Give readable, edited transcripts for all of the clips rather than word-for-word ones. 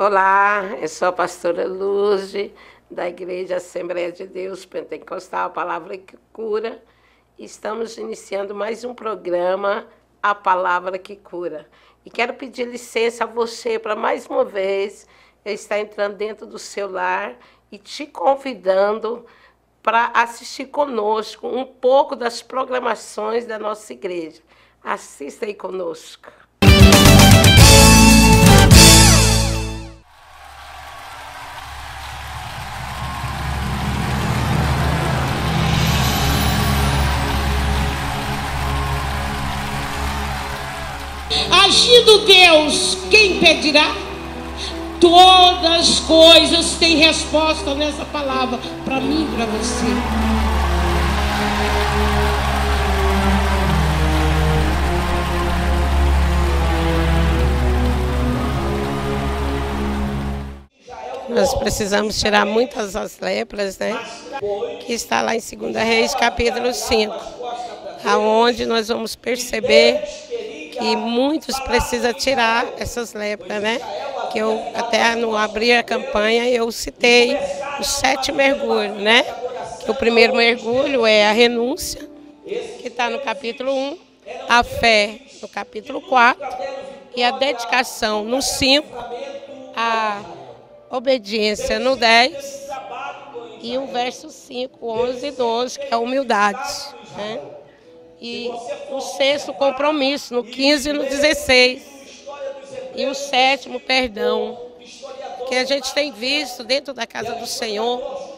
Olá, eu sou a pastora Luzde, da Igreja Assembleia de Deus Pentecostal, a Palavra que Cura. Estamos iniciando mais um programa, A Palavra que Cura. E quero pedir licença a você para, mais uma vez, eu estar entrando dentro do seu lar e te convidando para assistir conosco um pouco das programações da nossa igreja. Assista aí conosco. Agindo Deus, quem impedirá? Todas as coisas têm resposta nessa palavra, para mim e para você. Nós precisamos tirar muitas das lepras, né? Que está lá em 2 Reis, capítulo 5, aonde nós vamos perceber que muitos precisam tirar essas lepras, né? Que eu até no abrir a campanha eu citei os 7 mergulhos, né? Que o primeiro mergulho é a renúncia, que está no capítulo 1, a fé no capítulo 4 e a dedicação no 5, a obediência no 10 e o verso 5, 11 e 12, que é a humildade, né? E o 6º, compromisso, no 15 e no 16. E o 7º, perdão. Que a gente tem visto dentro da casa do Senhor,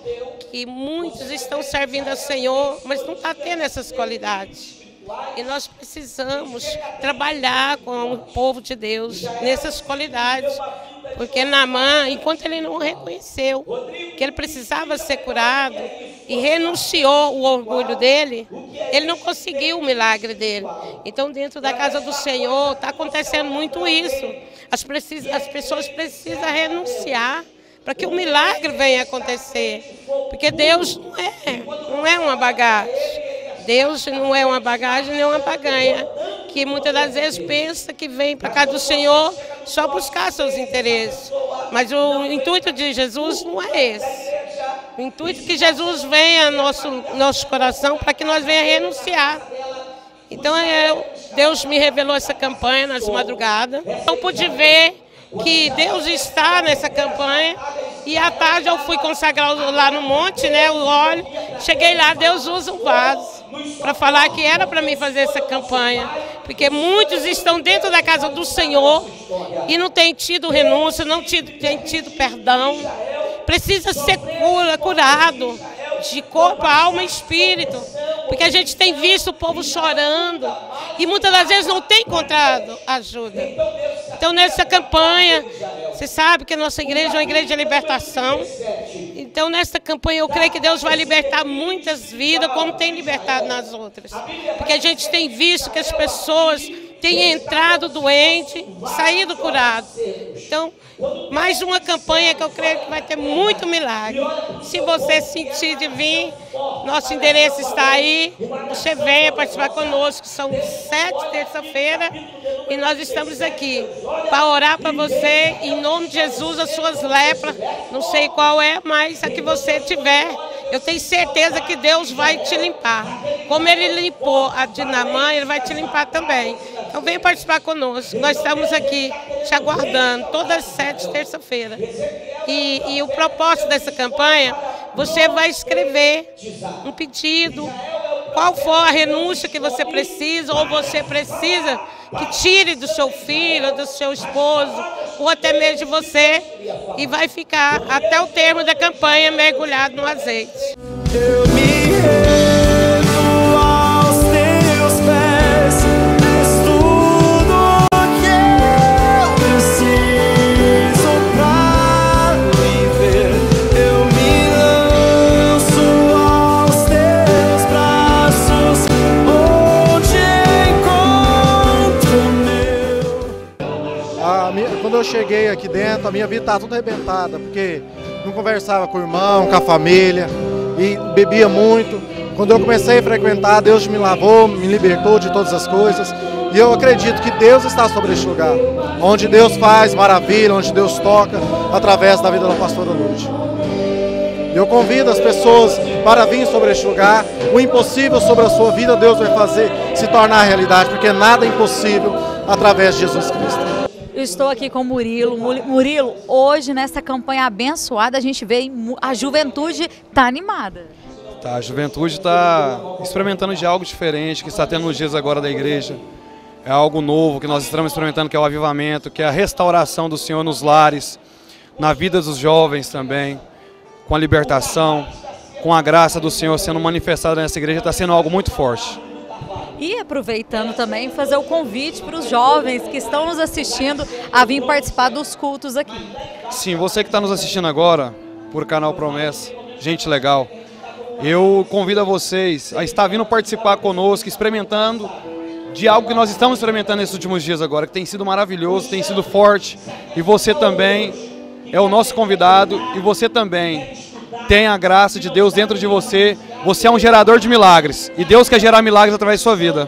que muitos estão servindo ao Senhor, mas não está tendo essas qualidades. E nós precisamos trabalhar com o povo de Deus nessas qualidades. Porque Naamã, enquanto ele não reconheceu que ele precisava ser curado e renunciou o orgulho dele, ele não conseguiu o milagre dele. Então, dentro da casa do Senhor, está acontecendo muito isso. As pessoas precisam renunciar para que o milagre venha acontecer. Porque Deus não é uma bagagem. Deus não é uma bagagem nem uma baganha, que muitas das vezes pensa que vem para a casa do Senhor só buscar seus interesses. Mas o intuito de Jesus não é esse. O intuito é que Jesus venha ao nosso coração para que nós venhamos renunciar. Então, Deus me revelou essa campanha nas madrugadas. Eu pude ver que Deus está nessa campanha. E à tarde eu fui consagrar lá no monte, né, o óleo. Cheguei lá, Deus usa um vaso para falar que era para mim fazer essa campanha. Porque muitos estão dentro da casa do Senhor e não têm tido renúncia, não têm tido perdão. Precisa ser curado de corpo, alma e espírito. Porque a gente tem visto o povo chorando e muitas das vezes não tem encontrado ajuda. Então, nessa campanha, você sabe que a nossa igreja é uma igreja de libertação. Então, nessa campanha, eu creio que Deus vai libertar muitas vidas, como tem libertado nas outras. Porque a gente tem visto que as pessoas têm entrado doente, saído curado. Então, mais uma campanha que eu creio que vai ter muito milagre. Se você sentir de vir, nosso endereço está aí. Você venha participar conosco. São 7 terça-feira e nós estamos aqui para orar para você. Em nome de Jesus, as suas lepras, não sei qual é, mas a que você tiver, eu tenho certeza que Deus vai te limpar. Como Ele limpou a de Naamã, Ele vai te limpar também. Então venha participar conosco. Nós estamos aqui te aguardando todas as 7 terça-feira. E o propósito dessa campanha, você vai escrever um pedido, qual for a renúncia que você precisa, ou você precisa que tire do seu filho, do seu esposo, ou até mesmo de você, e vai ficar até o termo da campanha mergulhado no azeite. Eu me rendo aos teus pés, és tudo que eu preciso pra viver. Eu me lanço aos teus braços, onde encontro meu. Quando eu cheguei aqui dentro, a minha vida estava tudo arrebentada, porque não conversava com o irmão, com a família, e bebia muito. Quando eu comecei a frequentar, Deus me lavou, me libertou de todas as coisas. E eu acredito que Deus está sobre este lugar, onde Deus faz maravilha, onde Deus toca através da vida da pastora Lourdes. E eu convido as pessoas para vir sobre este lugar. O impossível sobre a sua vida, Deus vai fazer se tornar realidade, porque nada é impossível através de Jesus Cristo. Eu estou aqui com o Murilo. Murilo, hoje nessa campanha abençoada a gente vê a juventude está animada. Tá, a juventude está experimentando de algo diferente que está tendo nos dias agora da igreja. É algo novo que nós estamos experimentando, que é o avivamento, que é a restauração do Senhor nos lares, na vida dos jovens também, com a libertação, com a graça do Senhor sendo manifestada nessa igreja, está sendo algo muito forte. E aproveitando também, fazer o convite para os jovens que estão nos assistindo a vir participar dos cultos aqui. Sim, você que está nos assistindo agora, por Canal Promessa, gente legal, eu convido a vocês a estar vindo participar conosco, experimentando de algo que nós estamos experimentando nesses últimos dias agora, que tem sido maravilhoso, tem sido forte, e você também é o nosso convidado, e você também tem a graça de Deus dentro de você. Você é um gerador de milagres, e Deus quer gerar milagres através de sua vida.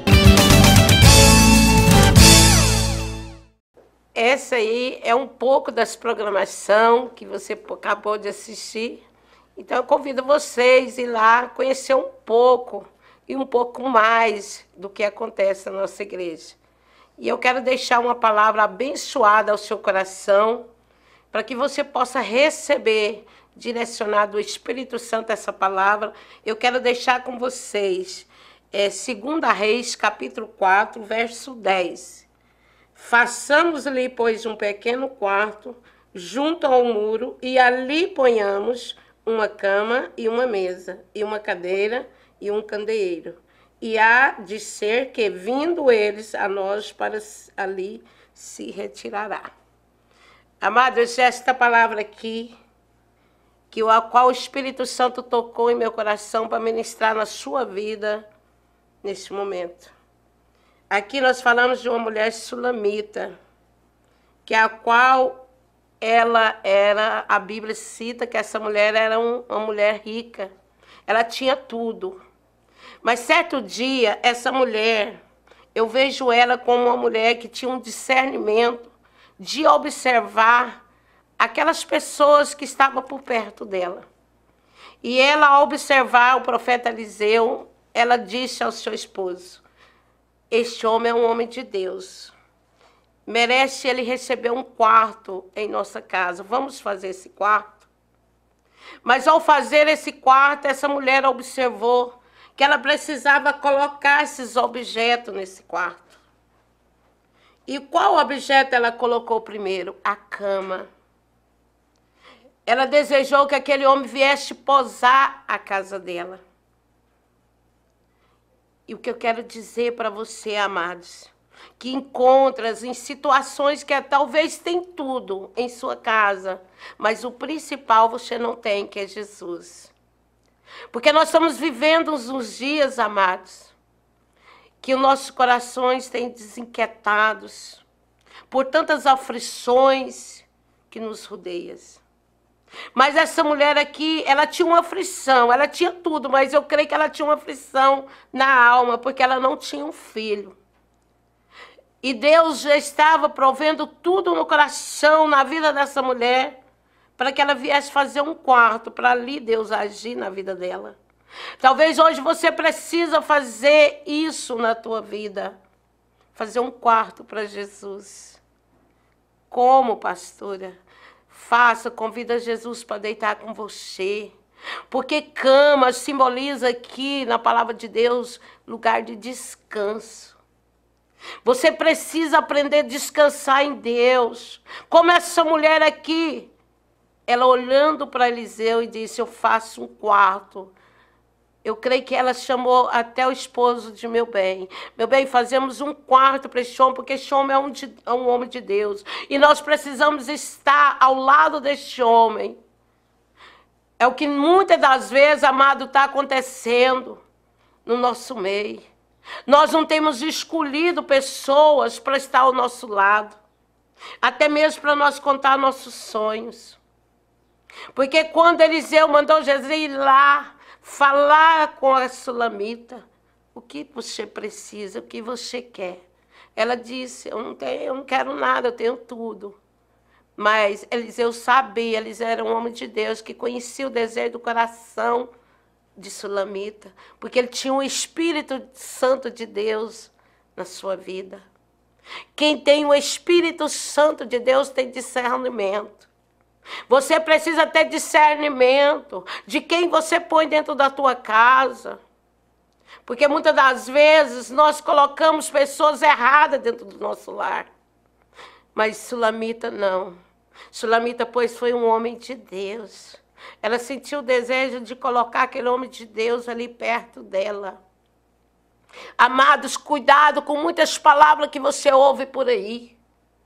Essa aí é um pouco das programação que você acabou de assistir. Então eu convido vocês a ir lá conhecer um pouco e um pouco mais do que acontece na nossa igreja. E eu quero deixar uma palavra abençoada ao seu coração, para que você possa receber, direcionado do Espírito Santo, essa palavra. Eu quero deixar com vocês 2 Reis, capítulo 4, verso 10. Façamos-lhe, pois, um pequeno quarto junto ao muro, e ali ponhamos uma cama e uma mesa, e uma cadeira e um candeeiro. E há de ser que, vindo eles a nós, para ali se retirará. Amados, esta palavra aqui, a qual o Espírito Santo tocou em meu coração para ministrar na sua vida neste momento. Aqui nós falamos de uma mulher sulamita, que a qual ela era, a Bíblia cita que essa mulher era uma mulher rica. Ela tinha tudo. Mas certo dia, essa mulher, eu vejo ela como uma mulher que tinha um discernimento de observar aquelas pessoas que estavam por perto dela. E ela, ao observar o profeta Eliseu, ela disse ao seu esposo: este homem é um homem de Deus. Merece ele receber um quarto em nossa casa. Vamos fazer esse quarto? Mas ao fazer esse quarto, essa mulher observou que ela precisava colocar esses objetos nesse quarto. E qual objeto ela colocou primeiro? A cama. Ela desejou que aquele homem viesse posar a casa dela. E o que eu quero dizer para você, amados, que encontras em situações que talvez tem tudo em sua casa, mas o principal você não tem, que é Jesus. Porque nós estamos vivendo uns dias, amados, que os nossos corações têm desinquietados por tantas aflições que nos rodeiam. Mas essa mulher aqui, ela tinha uma aflição, ela tinha tudo, mas eu creio que ela tinha uma aflição na alma, porque ela não tinha um filho. E Deus já estava provendo tudo no coração, na vida dessa mulher, para que ela viesse fazer um quarto, para ali Deus agir na vida dela. Talvez hoje você precisa fazer isso na tua vida, fazer um quarto para Jesus. Como, pastora? Faça, convida Jesus para deitar com você. Porque cama simboliza aqui, na palavra de Deus, lugar de descanso. Você precisa aprender a descansar em Deus. Como essa mulher aqui, ela olhando para Eliseu e disse: eu faço um quarto. Eu creio que ela chamou até o esposo de meu bem. Meu bem, fazemos um quarto para este homem, porque este homem é um homem de Deus. E nós precisamos estar ao lado deste homem. É o que muitas das vezes, amado, está acontecendo no nosso meio. Nós não temos escolhido pessoas para estar ao nosso lado. Até mesmo para nós contar nossos sonhos. Porque quando Eliseu mandou Jesus ir lá, falar com a sulamita, o que você precisa, o que você quer. Ela disse, eu não quero nada, eu tenho tudo. Mas Eliseu sabia, Eliseu era um homem de Deus que conhecia o desejo do coração de Sulamita, porque ele tinha o Espírito Santo de Deus na sua vida. Quem tem o Espírito Santo de Deus tem discernimento. Você precisa ter discernimento de quem você põe dentro da tua casa. Porque muitas das vezes nós colocamos pessoas erradas dentro do nosso lar. Mas Sulamita não. Sulamita, pois, foi um homem de Deus. Ela sentiu o desejo de colocar aquele homem de Deus ali perto dela. Amados, cuidado com muitas palavras que você ouve por aí.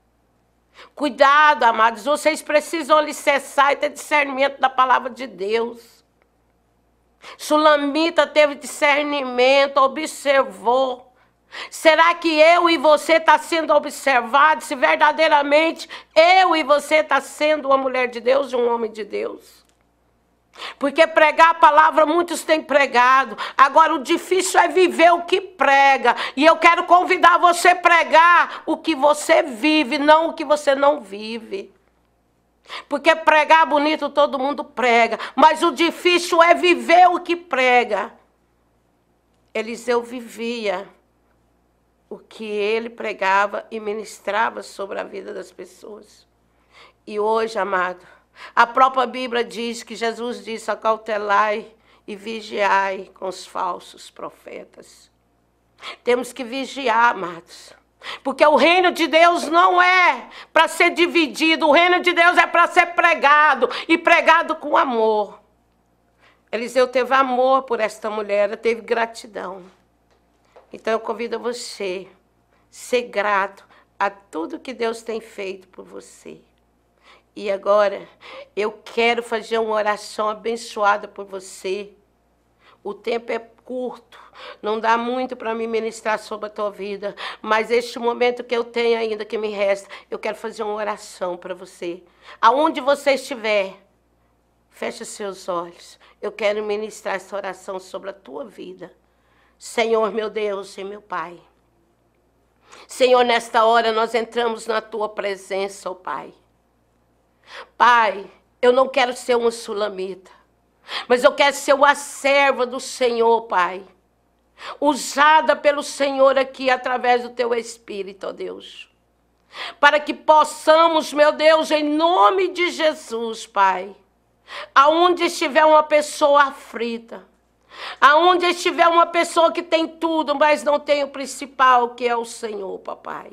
Cuidado, amados, vocês precisam alicerçar e ter discernimento da palavra de Deus. Sulamita teve discernimento, observou. Será que eu e você está sendo observado? Se verdadeiramente eu e você está sendo uma mulher de Deus e um homem de Deus? Porque pregar a palavra muitos têm pregado. Agora o difícil é viver o que prega. E eu quero convidar você a pregar o que você vive, não o que você não vive. Porque pregar bonito todo mundo prega. Mas o difícil é viver o que prega. Eliseu vivia o que ele pregava e ministrava sobre a vida das pessoas. E hoje, amado, a própria Bíblia diz que Jesus disse: acautelai e vigiai com os falsos profetas. Temos que vigiar, amados. Porque o reino de Deus não é para ser dividido. O reino de Deus é para ser pregado. E pregado com amor. Eliseu teve amor por esta mulher, teve gratidão. Então eu convido você a ser grato a tudo que Deus tem feito por você. E agora eu quero fazer uma oração abençoada por você. O tempo é curto, não dá muito para me ministrar sobre a tua vida, mas este momento que eu tenho ainda, que me resta, eu quero fazer uma oração para você. Aonde você estiver, feche seus olhos. Eu quero ministrar essa oração sobre a tua vida. Senhor, meu Deus e meu Pai. Senhor, nesta hora nós entramos na tua presença, ó Pai. Pai, eu não quero ser uma sulamita, mas eu quero ser uma serva do Senhor, Pai. Usada pelo Senhor aqui através do teu Espírito, ó Deus. Para que possamos, meu Deus, em nome de Jesus, Pai. Aonde estiver uma pessoa aflita, aonde estiver uma pessoa que tem tudo, mas não tem o principal, que é o Senhor, papai.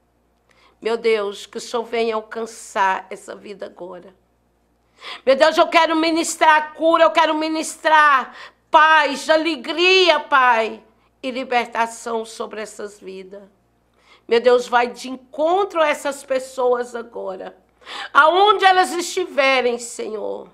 Meu Deus, que o Senhor venha alcançar essa vida agora. Meu Deus, eu quero ministrar a cura, eu quero ministrar paz, alegria, Pai, e libertação sobre essas vidas. Meu Deus, vai de encontro a essas pessoas agora. Aonde elas estiverem, Senhor,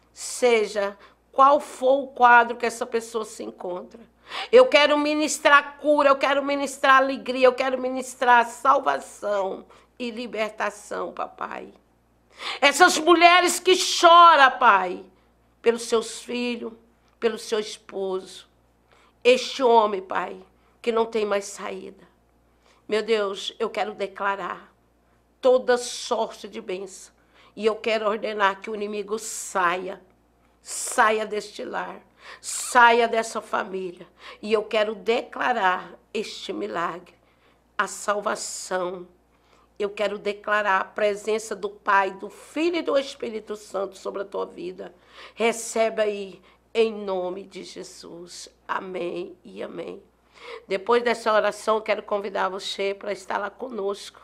seja qual for o quadro que essa pessoa se encontra. Eu quero ministrar cura, eu quero ministrar alegria, eu quero ministrar salvação e libertação, papai. Essas mulheres que choram, Pai, pelos seus filhos, pelo seu esposo. Este homem, Pai, que não tem mais saída. Meu Deus, eu quero declarar toda sorte de bênção. E eu quero ordenar que o inimigo saia. Saia deste lar. Saia dessa família. E eu quero declarar este milagre. A salvação. Eu quero declarar a presença do Pai, do Filho e do Espírito Santo sobre a tua vida. Recebe aí, em nome de Jesus. Amém e amém. Depois dessa oração, eu quero convidar você para estar lá conosco,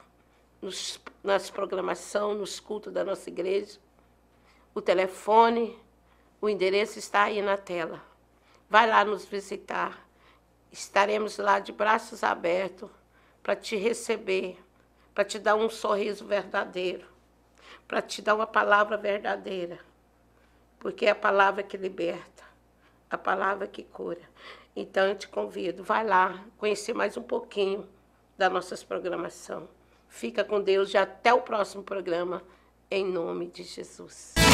nas programações, nos cultos da nossa igreja. O telefone, o endereço está aí na tela. Vai lá nos visitar. Estaremos lá de braços abertos para te receber, para te dar um sorriso verdadeiro, para te dar uma palavra verdadeira, porque é a palavra que liberta, a palavra que cura. Então, eu te convido, vai lá, conhecer mais um pouquinho das nossas programações. Fica com Deus e até o próximo programa, em nome de Jesus.